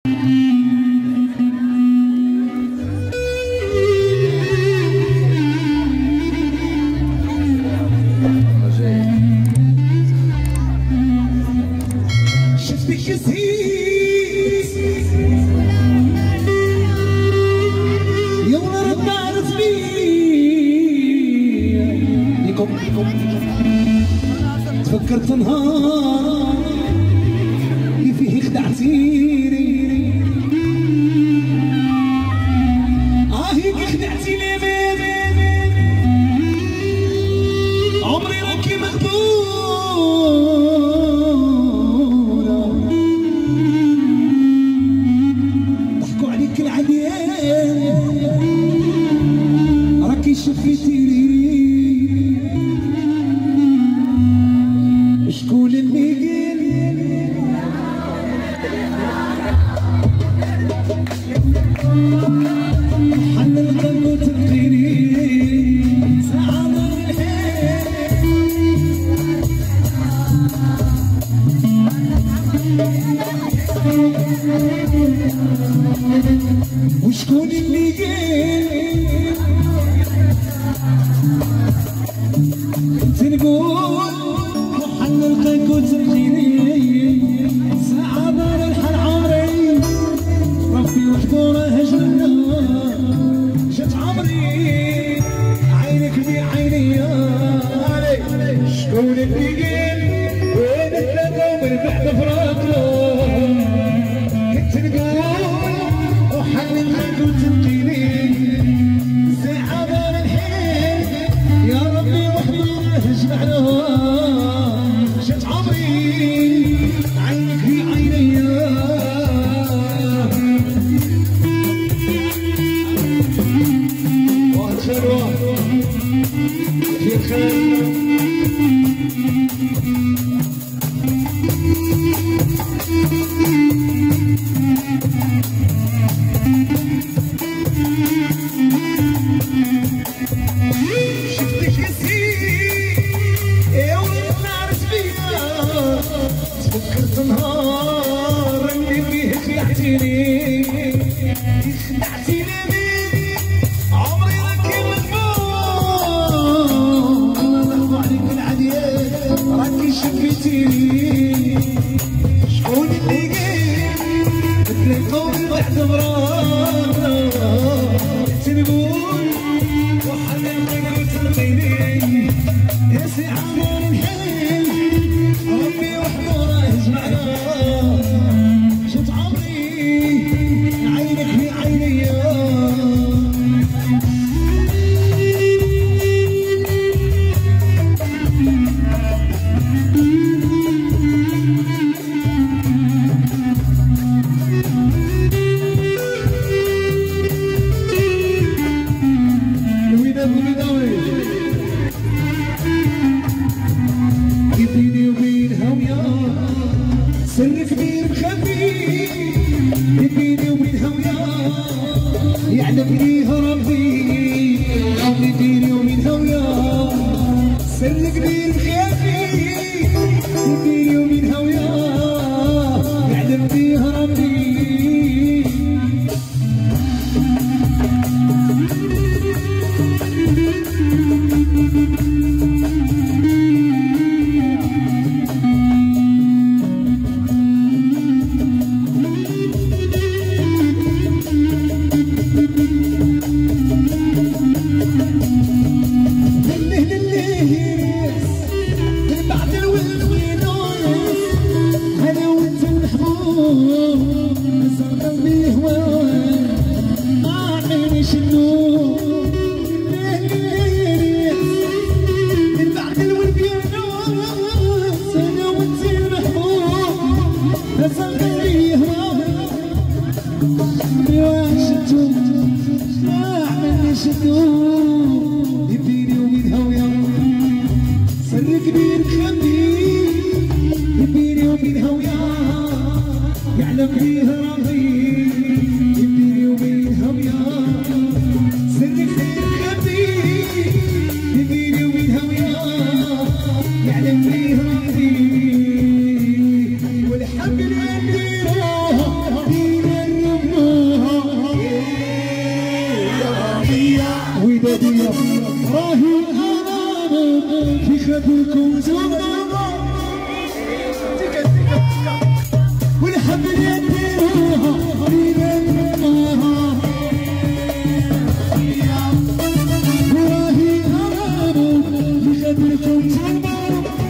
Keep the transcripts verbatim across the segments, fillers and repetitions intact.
تفكرت نهار اللي فيه خدعتيني، اه هيك خدعتيني عمري راكي مغبونة، ضحكوا عليك العديان راكي شفيتيني. شكون اللي قال حن القلب وتبقيني ساعة ضر الحيل، وشكون اللي قال انت نقول نلقاك وترقيني ساعة دار الحال عمري ربي وحدو راه جنة جات عمري عينك في عينيا. شكون اللي قال وين ثلاثة ومن بعد فراقنا كنت نقول وحل نلقاك وترقيني ساعة دار الحال يا ربي وحدو راه جمعنا جات عمري عينك في عينيا. واحد خلوة في الخير شفتك يا سيدي يا ولد نعرف بيا، تفكرت نهار اللي فيه خدعتيني خدعتيني عمري راكي مغبون، ضحكوا عليك العديان راكي شفيتيني. شكون اللي قال تلاقاو من بعد فراقنا تنقول وحنلقاك وتلقيني يا ساعة دار الحيل ربي وحدو راه جمعنا جات عمري عينك في عينيا. بيني وبينها ويا سر كبير مخبي، بيني وبينها ويا يعلم بيه ربي، بيني وبينها ويا سر كبير مخبي، بيني وبينها ويا يعلم بيه ربي. يبيني وبينها ويا سر كبير مخبي، يبيني وبينها ويا يعلم بيه ربي، يبيني وبينها ويا سر كبير مخبي، يبيني وبينها ويا يعلم بيه ربي. والحب اللي نديره شافوكم زوما والحبل يديروها قريبا منها وراهي أمامه يخبركم زوما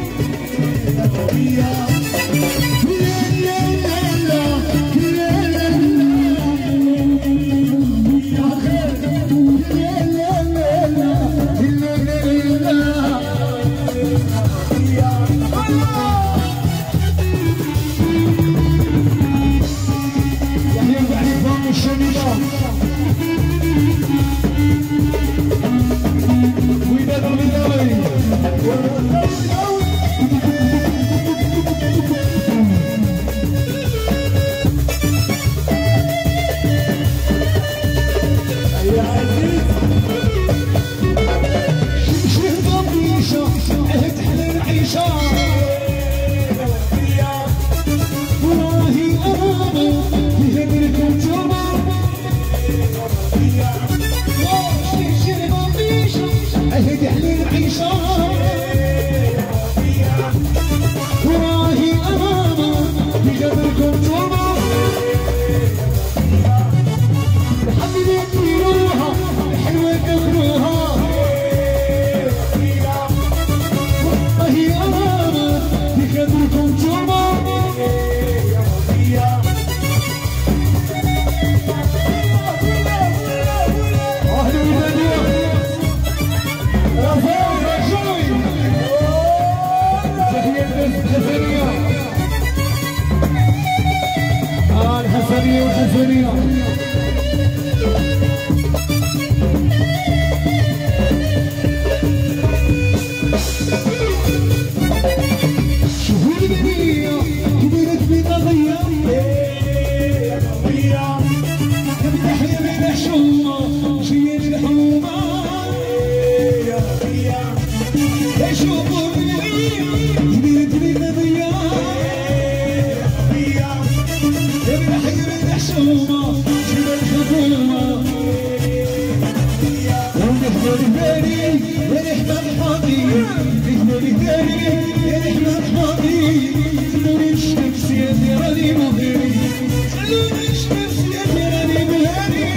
الحسنية والحسنية شوفوا البنية كبرت بقضية تحيا من الحشومة شي الحومة شوفوا البنية كبرت بقضية حشومة شيل الحكومة ونحضر الثاني يا نحمد حاضي نحضر الثاني يا نحمد حاضي خلوني نشتم سيادي راني مهري خلوني نشتم سيادي راني مهري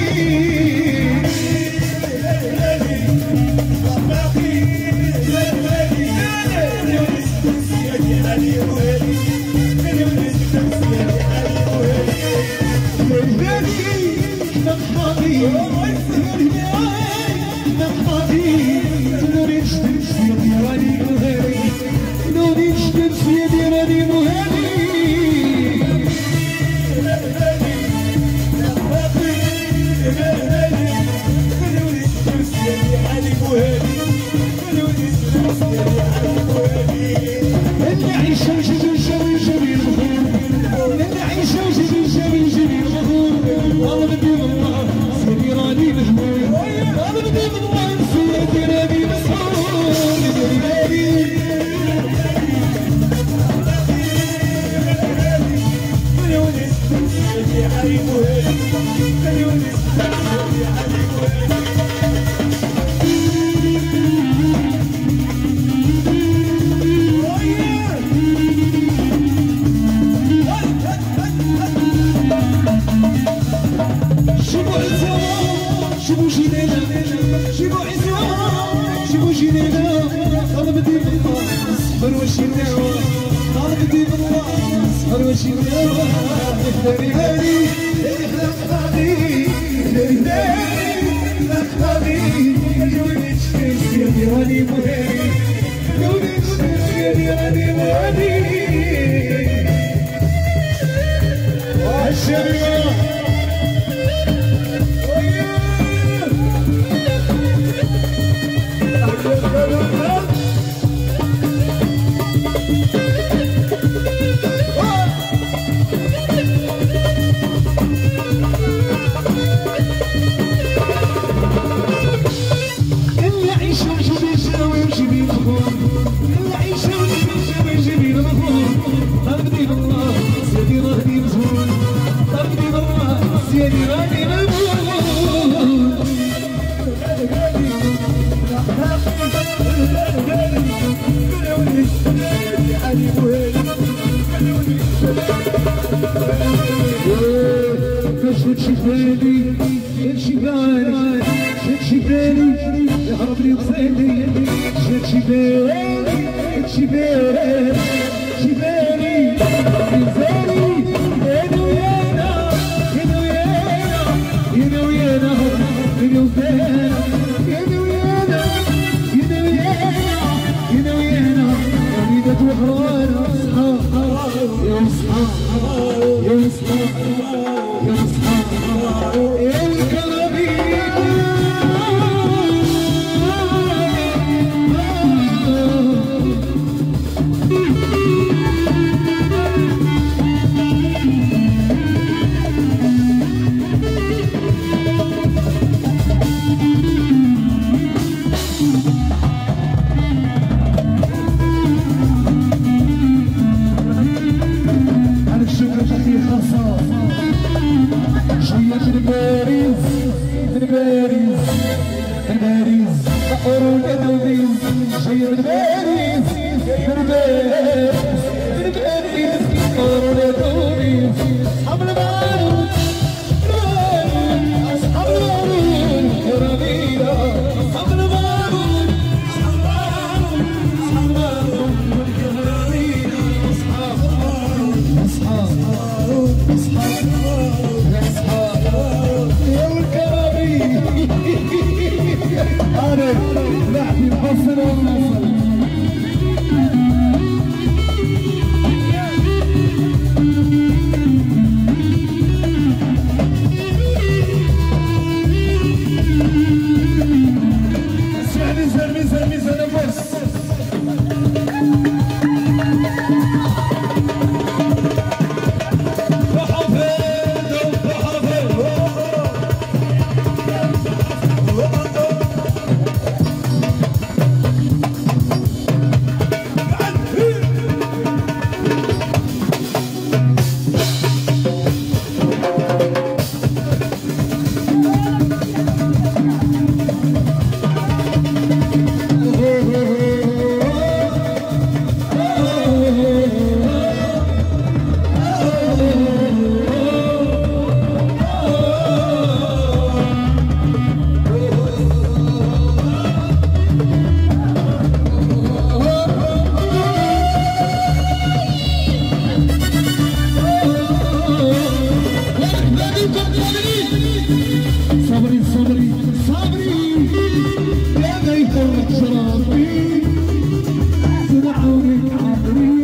Good شدشي بالي شدشي بالي شدشي بالي يهرب لي وصيدي شدشي بالي شدشي بالي شدشي بالي يهرب لي وصيدي انا ويانا انا ويانا انا ويانا انا ويانا انا ويانا انا ويانا انا ويانا وليدة وحرانا اصحاب يا اصحاب يا اصحاب يا اصحاب الكرامين صبري صبري صبري يا ما يفرق شرابي سمعوني عمري